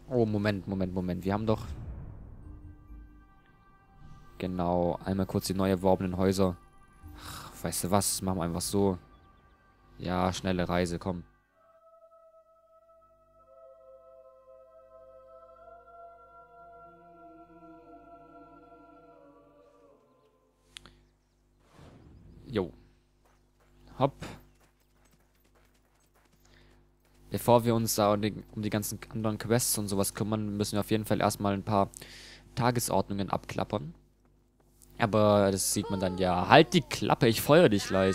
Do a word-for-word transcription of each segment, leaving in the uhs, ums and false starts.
Oh, Moment, Moment, Moment. Wir haben doch... Genau, einmal kurz die neu erworbenen Häuser. Ach, weißt du was? Machen wir einfach so. Ja, schnelle Reise, komm. Jo. Hopp. Bevor wir uns da um die, um die ganzen anderen Quests und sowas kümmern, müssen wir auf jeden Fall erstmal ein paar Tagesordnungen abklappern. Aber das sieht man dann ja. Halt die Klappe, ich feuer dich gleich.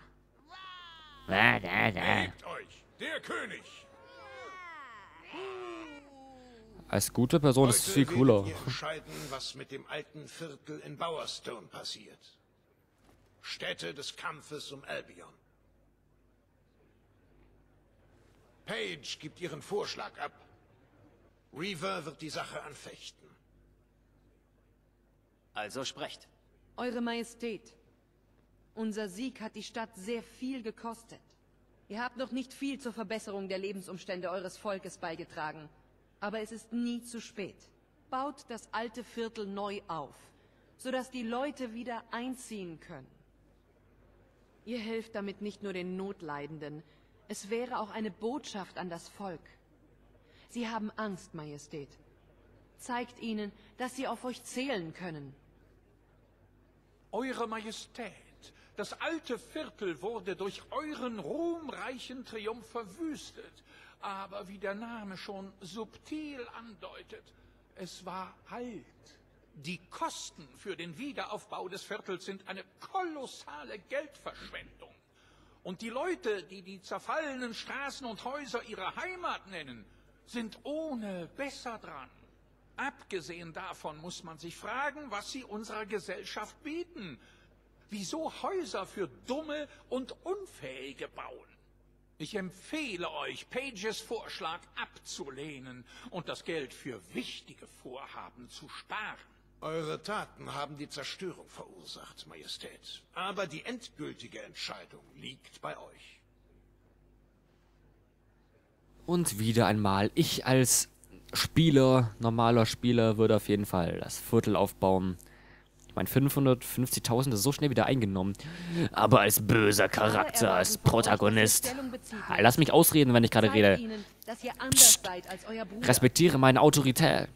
Legt euch, der König! Als gute Person ist es viel cooler. Heute werdet ihr entscheiden, was mit dem alten Viertel in Bowerstone passiert. Stätte des Kampfes um Albion. Paige gibt ihren Vorschlag ab. Reaver wird die Sache anfechten. Also sprecht. Eure Majestät, unser Sieg hat die Stadt sehr viel gekostet. Ihr habt noch nicht viel zur Verbesserung der Lebensumstände eures Volkes beigetragen. Aber es ist nie zu spät. Baut das alte Viertel neu auf, sodass die Leute wieder einziehen können. Ihr helft damit nicht nur den Notleidenden, es wäre auch eine Botschaft an das Volk. Sie haben Angst, Majestät. Zeigt ihnen, dass sie auf euch zählen können. Eure Majestät, das alte Viertel wurde durch euren ruhmreichen Triumph verwüstet. Aber wie der Name schon subtil andeutet, es war alt. Die Kosten für den Wiederaufbau des Viertels sind eine kolossale Geldverschwendung. Und die Leute, die die zerfallenen Straßen und Häuser ihre Heimat nennen, sind ohne besser dran. Abgesehen davon muss man sich fragen, was sie unserer Gesellschaft bieten. Wieso Häuser für Dumme und Unfähige bauen? Ich empfehle euch, Paiges Vorschlag abzulehnen und das Geld für wichtige Vorhaben zu sparen. Eure Taten haben die Zerstörung verursacht, Majestät. Aber die endgültige Entscheidung liegt bei euch. Und wieder einmal, ich als Spieler, normaler Spieler, würde auf jeden Fall das Viertel aufbauen. Ich meine, fünfhundertfünfzigtausend ist so schnell wieder eingenommen. Aber als böser Charakter, als Protagonist. Lass mich ausreden, wenn ich gerade rede. Psst. Respektiere meine Autorität.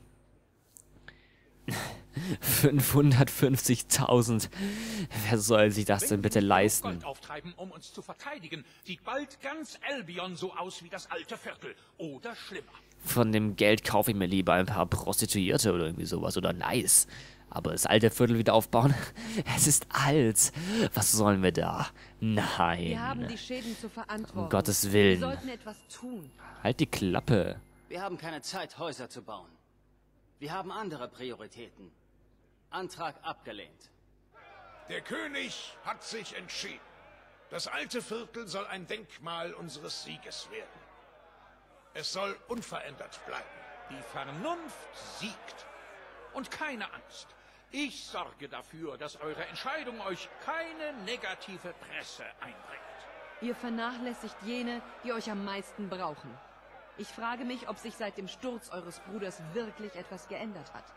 fünfhundertfünfzigtausend. Wer soll sich das denn bitte leisten? Gold auftreiben, um uns zu verteidigen, sieht bald ganz Albion so aus wie das alte Viertel. Oder schlimmer. Von dem Geld kaufe ich mir lieber ein paar Prostituierte oder irgendwie sowas. Oder nice. Aber das alte Viertel wieder aufbauen? Es ist alt. Was sollen wir da? Nein. Wir haben die Schäden zu verantworten. Um Gottes Willen. Wir sollten etwas tun. Halt die Klappe. Wir haben keine Zeit, Häuser zu bauen. Wir haben andere Prioritäten. Antrag abgelehnt. Der König hat sich entschieden. Das alte Viertel soll ein Denkmal unseres Sieges werden. Es soll unverändert bleiben. Die Vernunft siegt. Und keine Angst. Ich sorge dafür, dass eure Entscheidung euch keine negative Presse einbringt. Ihr vernachlässigt jene, die euch am meisten brauchen. Ich frage mich, ob sich seit dem Sturz eures Bruders wirklich etwas geändert hat.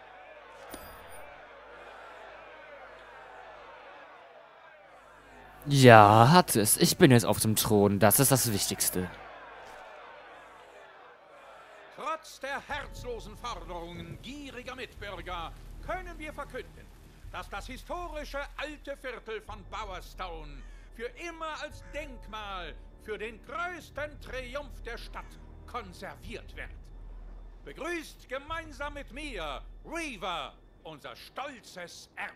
Ja, hat es. Ich bin jetzt auf dem Thron. Das ist das Wichtigste. Trotz der herzlosen Forderungen gieriger Mitbürger können wir verkünden, dass das historische alte Viertel von Bowerstone für immer als Denkmal für den größten Triumph der Stadt konserviert wird. Begrüßt gemeinsam mit mir Reaver, unser stolzes Erbe.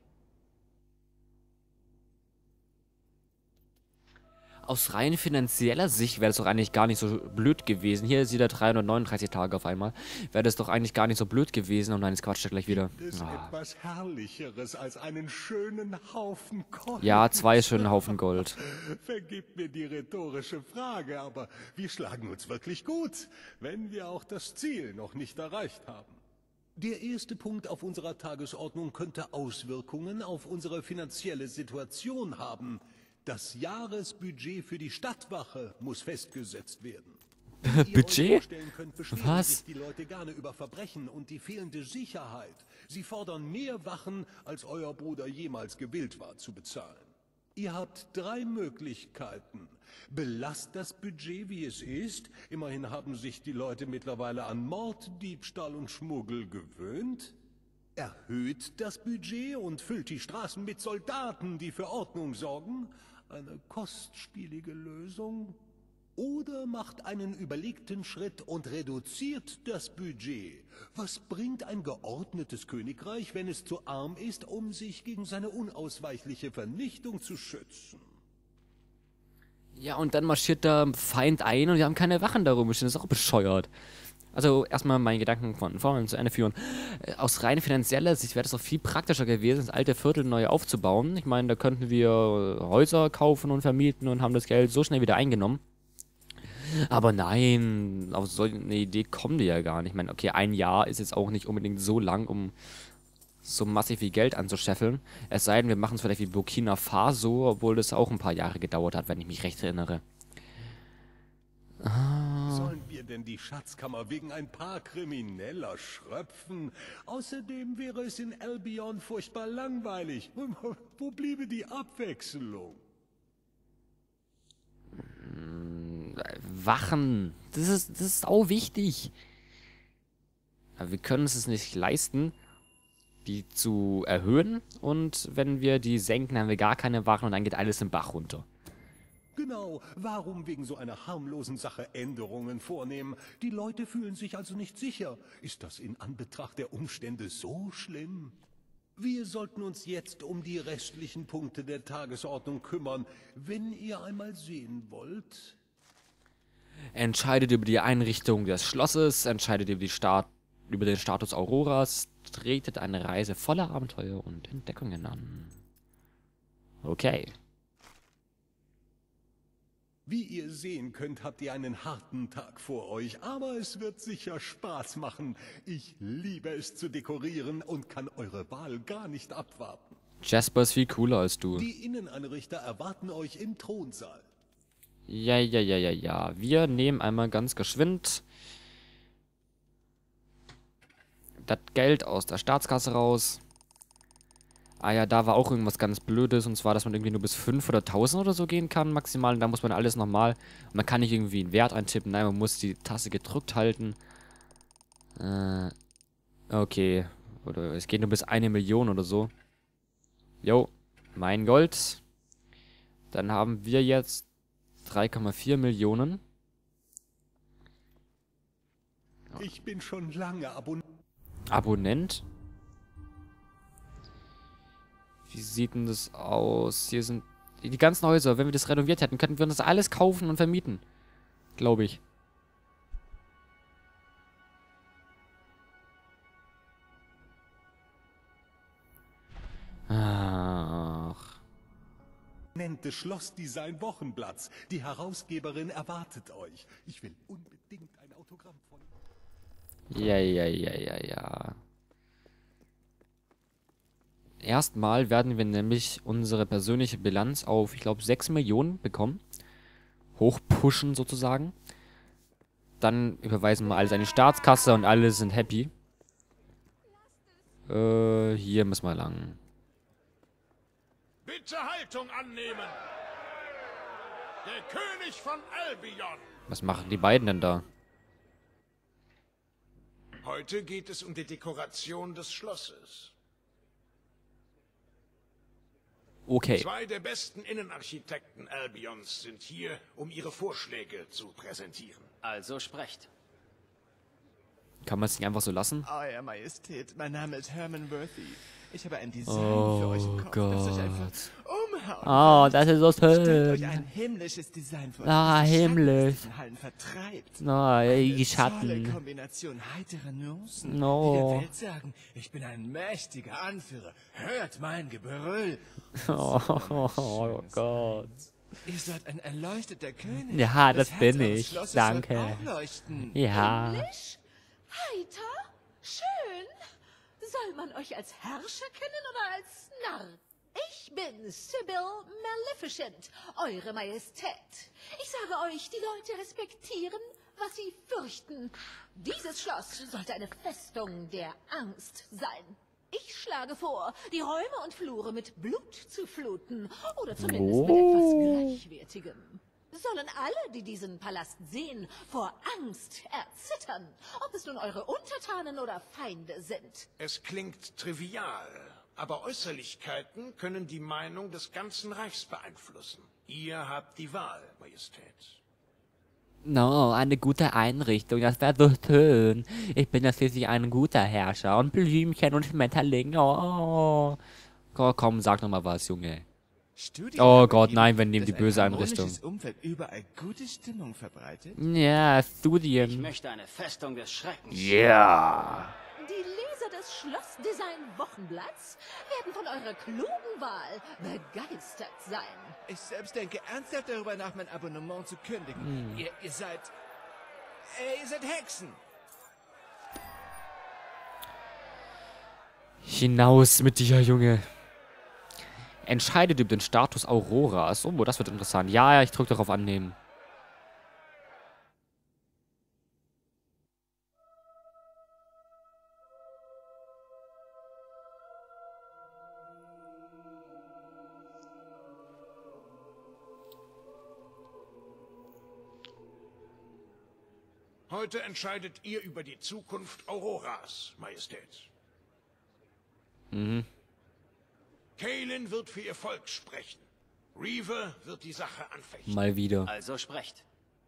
Aus rein finanzieller Sicht wäre es doch eigentlich gar nicht so blöd gewesen. Hier ist wieder dreihundertneununddreißig Tage auf einmal. Wäre das doch eigentlich gar nicht so blöd gewesen. Und nein, jetzt quatscht er gleich wieder. Ist Ah. etwas Herrlicheres als einen schönen Haufen Gold. Ja, zwei schöne Haufen Gold. Vergib mir die rhetorische Frage, aber wir schlagen uns wirklich gut, wenn wir auch das Ziel noch nicht erreicht haben. Der erste Punkt auf unserer Tagesordnung könnte Auswirkungen auf unsere finanzielle Situation haben. Das Jahresbudget für die Stadtwache muss festgesetzt werden. Wie ihr Budget? euch vorstellen könnt, beschweren Was? sich die Leute gerne über Verbrechen und die fehlende Sicherheit. Sie fordern mehr Wachen, als euer Bruder jemals gewillt war zu bezahlen. Ihr habt drei Möglichkeiten. Belasst das Budget, wie es ist. Immerhin haben sich die Leute mittlerweile an Mord, Diebstahl und Schmuggel gewöhnt. Erhöht das Budget und füllt die Straßen mit Soldaten, die für Ordnung sorgen. Eine kostspielige Lösung. Oder macht einen überlegten Schritt und reduziert das Budget. Was bringt ein geordnetes Königreich, wenn es zu arm ist, um sich gegen seine unausweichliche Vernichtung zu schützen? Ja, und dann marschiert der Feind ein und wir haben keine Wachen da rumstehen. Das ist auch bescheuert. Also erstmal meinen Gedanken von vorne zu Ende führen. Äh, Aus rein finanzieller Sicht wäre das doch viel praktischer gewesen, das alte Viertel neu aufzubauen. Ich meine, da könnten wir äh, Häuser kaufen und vermieten und haben das Geld so schnell wieder eingenommen. Aber nein, auf so eine Idee kommen die ja gar nicht. Ich meine, okay, ein Jahr ist jetzt auch nicht unbedingt so lang, um so massiv viel Geld anzuscheffeln. Es sei denn, wir machen es vielleicht wie Burkina Faso, obwohl das auch ein paar Jahre gedauert hat, wenn ich mich recht erinnere. Sollen wir denn die Schatzkammer wegen ein paar Krimineller schröpfen? Außerdem wäre es in Albion furchtbar langweilig. Wo bliebe die Abwechslung? Wachen, das ist, das ist auch wichtig. Aber wir können es nicht leisten, die zu erhöhen. Und wenn wir die senken, haben wir gar keine Wachen und dann geht alles im Bach runter. Genau, warum wegen so einer harmlosen Sache Änderungen vornehmen? Die Leute fühlen sich also nicht sicher. Ist das in Anbetracht der Umstände so schlimm? Wir sollten uns jetzt um die restlichen Punkte der Tagesordnung kümmern, wenn ihr einmal sehen wollt. Entscheidet über die Einrichtung des Schlosses, entscheidet über, die Stat über den Status Auroras, tretet eine Reise voller Abenteuer und Entdeckungen an. Okay. Wie ihr sehen könnt, habt ihr einen harten Tag vor euch, aber es wird sicher Spaß machen. Ich liebe es zu dekorieren und kann eure Wahl gar nicht abwarten. Jasper ist viel cooler als du. Die Inneneinrichter erwarten euch im Thronsaal. Ja, ja, ja, ja, ja. Wir nehmen einmal ganz geschwind das Geld aus der Staatskasse raus. Ah ja, da war auch irgendwas ganz Blödes, und zwar, dass man irgendwie nur bis fünf oder tausend oder so gehen kann, maximal. Und da muss man alles nochmal. Man kann nicht irgendwie einen Wert eintippen, nein, man muss die Taste gedrückt halten. Äh, okay. Oder es geht nur bis eine Million oder so. Jo, mein Gold. Dann haben wir jetzt drei Komma vier Millionen. Ich bin schon lange Abonnent. Abonnent? Wie sieht denn das aus? Hier sind die ganzen Häuser. Wenn wir das renoviert hätten, könnten wir das alles kaufen und vermieten. Glaube ich. Ach. Nennt es Schlossdesign Wochenblatts. Die Herausgeberin erwartet euch. Ich will unbedingt ein Autogramm von... Ja, ja, ja, ja, ja. Erstmal werden wir nämlich unsere persönliche Bilanz auf, ich glaube, sechs Millionen bekommen. Hochpushen sozusagen. Dann überweisen wir alles an die Staatskasse und alle sind happy. Äh, hier müssen wir lang. Bitte Haltung annehmen! Der König von Albion! Was machen die beiden denn da? Heute geht es um die Dekoration des Schlosses. Okay. Zwei der besten Innenarchitekten Albions sind hier, um ihre Vorschläge zu präsentieren. Also sprecht. Kann man es nicht einfach so lassen? Euer Majestät, mein Name ist Herman Worthy. Ich habe ein Design Oh für euch im Kopf, das euch einfach umhauen Oh, wird. das ist so Stellt euch schön. ein himmlisches Design vor. Ah, das die Schatten himmlisch. aus diesen Hallen vertreibt. Na, die Eine tolle Schatten. Kombination heiterer Nuancen, No. die der Welt sagen, ich bin ein mächtiger Anführer. Hört mein Gebrüll. Oh, oh, oh Gott. Ihr seid ein erleuchteter König. Ja, das Herz bin eures ich. Schlosses Danke. wird auch leuchten. Ja. Himmlisch? Heiter? Schön. Soll man euch als Herrscher kennen oder als Narr? Ich bin Sybil Maleficent, Eure Majestät. Ich sage euch, die Leute respektieren, was sie fürchten. Dieses Schloss sollte eine Festung der Angst sein. Ich schlage vor, die Räume und Flure mit Blut zu fluten. Oder zumindest mit etwas Gleichwertigem. Sollen alle, die diesen Palast sehen, vor Angst erzittern. Ob es nun eure Untertanen oder Feinde sind. Es klingt trivial, aber Äußerlichkeiten können die Meinung des ganzen Reichs beeinflussen. Ihr habt die Wahl, Majestät. No, eine gute Einrichtung, das wäre so schön. Ich bin ja schließlich ein guter Herrscher und Blümchen und Schmetterling. Oh, oh komm, sag noch mal was, Junge. Studien Oh haben Gott, ergeben, nein, wir nehmen die dass ein böse harmonisches Einrichtung. Umfeld überall gute Stimmung verbreitet. Ja, Ich Studien. möchte eine Festung des Schreckens. Ja. Die Leser des Schlossdesign-Wochenblatts werden von eurer klugen Wahl begeistert sein. Ich selbst denke ernsthaft darüber nach, mein Abonnement zu kündigen. Ihr, ihr seid... Äh, ihr seid Hexen. Hinaus mit dir, Junge. Entscheidet über den Status Auroras. Oh, das wird interessant. Ja, ja, ich drücke darauf annehmen. Heute entscheidet ihr über die Zukunft Auroras, Majestät. Mhm. Kaelin wird für ihr Volk sprechen. Reaver wird die Sache anfechten. Mal wieder. Also sprecht.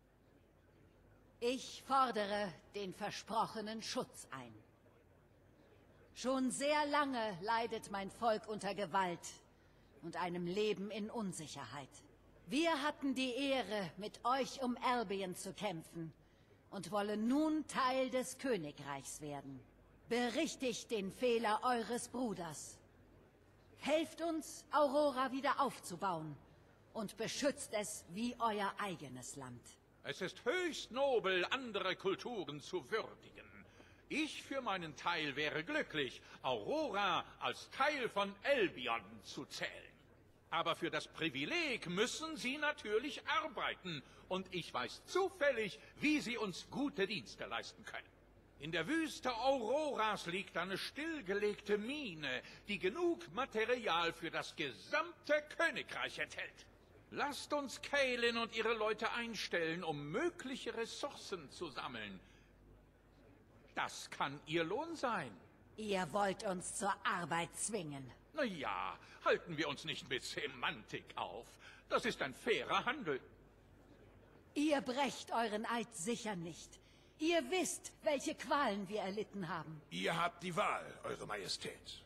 Ich fordere den versprochenen Schutz ein. Schon sehr lange leidet mein Volk unter Gewalt und einem Leben in Unsicherheit. Wir hatten die Ehre, mit euch um Albion zu kämpfen und wollen nun Teil des Königreichs werden. Berichtigt den Fehler eures Bruders. Helft uns, Aurora wieder aufzubauen und beschützt es wie euer eigenes Land. Es ist höchst nobel, andere Kulturen zu würdigen. Ich für meinen Teil wäre glücklich, Aurora als Teil von Albion zu zählen. Aber für das Privileg müssen sie natürlich arbeiten. Und ich weiß zufällig, wie sie uns gute Dienste leisten können. In der Wüste Auroras liegt eine stillgelegte Mine, die genug Material für das gesamte Königreich enthält. Lasst uns Kaelin und ihre Leute einstellen, um mögliche Ressourcen zu sammeln. Das kann ihr Lohn sein. Ihr wollt uns zur Arbeit zwingen. Na ja, halten wir uns nicht mit Semantik auf. Das ist ein fairer Handel. Ihr brecht euren Eid sicher nicht. Ihr wisst, welche Qualen wir erlitten haben. Ihr habt die Wahl, Eure Majestät.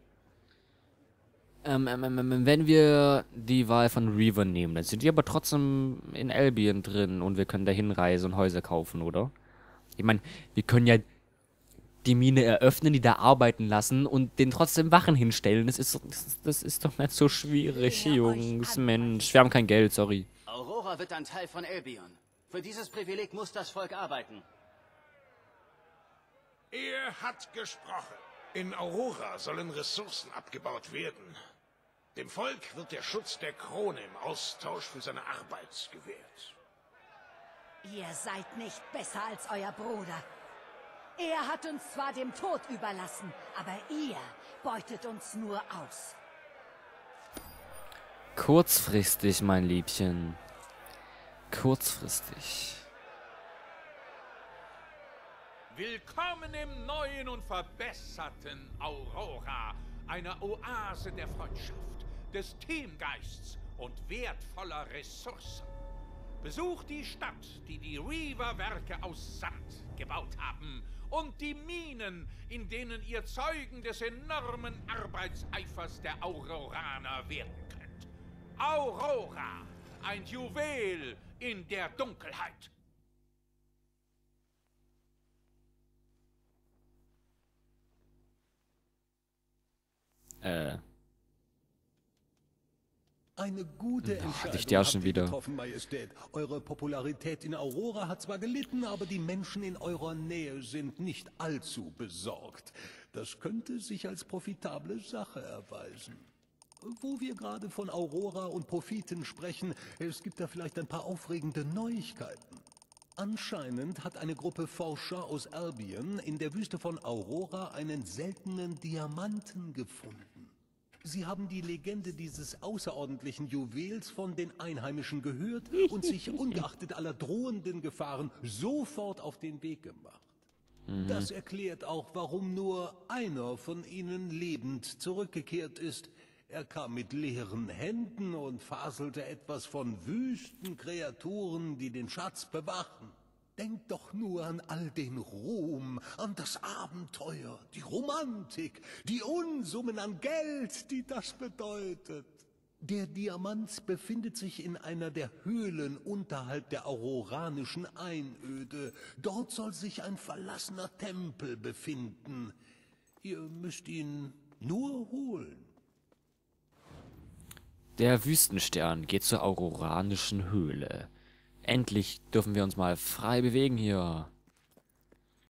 Ähm, ähm, ähm, wenn wir die Wahl von Reaver nehmen, dann sind die aber trotzdem in Albion drin und wir können da hinreisen und Häuser kaufen, oder? Ich meine, wir können ja die Mine eröffnen, die da arbeiten lassen und denen trotzdem Wachen hinstellen. Das ist, das, das ist doch nicht so schwierig, Jungs. Mensch, wir haben kein Geld, sorry. Aurora wird ein Teil von Albion. Für dieses Privileg muss das Volk arbeiten. Er hat gesprochen. In Aurora sollen Ressourcen abgebaut werden. Dem Volk wird der Schutz der Krone im Austausch für seine Arbeit gewährt. Ihr seid nicht besser als euer Bruder. Er hat uns zwar dem Tod überlassen, aber ihr beutet uns nur aus. Kurzfristig, mein Liebchen. Kurzfristig. Willkommen im neuen und verbesserten Aurora, einer Oase der Freundschaft, des Teamgeists und wertvoller Ressourcen. Besucht die Stadt, die die Reaver-Werke aus Sand gebaut haben und die Minen, in denen ihr Zeugen des enormen Arbeitseifers der Auroraner werden könnt. Aurora, ein Juwel in der Dunkelheit. Äh. Eine gute Ach, Entscheidung ich ja habt schon ihr wieder. getroffen, Majestät. Eure Popularität in Aurora hat zwar gelitten, aber die Menschen in eurer Nähe sind nicht allzu besorgt. Das könnte sich als profitable Sache erweisen. Wo wir gerade von Aurora und Profiten sprechen, es gibt da vielleicht ein paar aufregende Neuigkeiten. Anscheinend hat eine Gruppe Forscher aus Albion in der Wüste von Aurora einen seltenen Diamanten gefunden. Sie haben die Legende dieses außerordentlichen Juwels von den Einheimischen gehört und sich ungeachtet aller drohenden Gefahren sofort auf den Weg gemacht. Mhm. Das erklärt auch, warum nur einer von ihnen lebend zurückgekehrt ist. Er kam mit leeren Händen und faselte etwas von Wüstenkreaturen, die den Schatz bewachen. Denkt doch nur an all den Ruhm, an das Abenteuer, die Romantik, die Unsummen an Geld, die das bedeutet. Der Diamant befindet sich in einer der Höhlen unterhalb der auroranischen Einöde. Dort soll sich ein verlassener Tempel befinden. Ihr müsst ihn nur holen. Der Wüstenstern geht zur auroranischen Höhle. Endlich dürfen wir uns mal frei bewegen hier.